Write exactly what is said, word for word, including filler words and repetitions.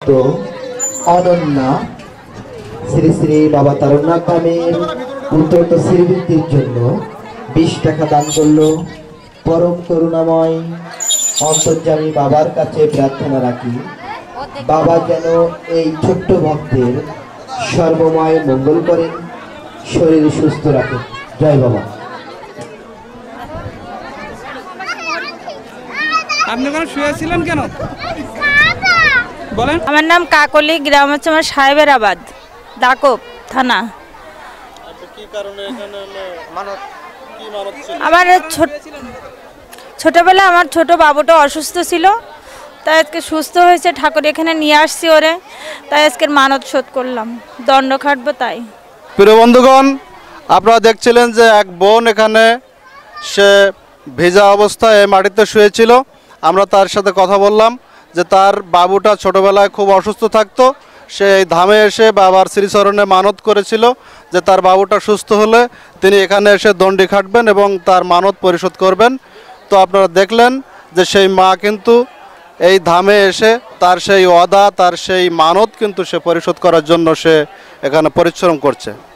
ভক্ত অনন্যা শ্রী শ্রী বাবা তারকনাথ ধামের উত্তরোত্তর শ্রীবৃদ্ধির জন্য বিশ টাকা দান করলো। পরম করুণাময় অন্তর্যামী বাবার কাছে প্রার্থনা রাখি, বাবা যেন এই ছোট্ট ভক্তের সর্বময় মঙ্গল করেন, শরীর সুস্থ রাখেন। জয় বাবা। আপনি কেন শুয়েছিলেন কেন বলেন? আমার নাম কাকলি, গ্রাম হচ্ছে আমার সাহেবেরাবাদ, দাকব থানা। কি কারণে এখানে মানত কি মানত ছিল? আমার ছোটবেলা আমার ছোট বাবুটা অসুস্থ ছিল, তাই আজকে সুস্থ হয়েছে, ঠাকুর এখানে নিয়ে আসছি ওরে, তাই আজকে মানত শোধ করলাম, দণ্ড খাটবো তাই। প্রিয় বন্ধুগণ, আপনারা দেখছিলেন যে এক বোন এখানে সে ভেজা অবস্থায় এই মাটিতে শুয়েছিল। আমরা তার সাথে কথা বললাম যে তার বাবুটা ছোটবেলায় খুব অসুস্থ থাকতো, সে এই ধামে এসে বাবার শ্রীচরণে মানত করেছিল যে তার বাবুটা সুস্থ হলে তিনি এখানে এসে দণ্ডি খাটবেন এবং তার মানত পরিশোধ করবেন। তো আপনারা দেখলেন যে সেই মা কিন্তু এই ধামে এসে তার সেই ওয়াদা, তার সেই মানত কিন্তু সে পরিশোধ করার জন্য সে এখানে পরিশ্রম করছে।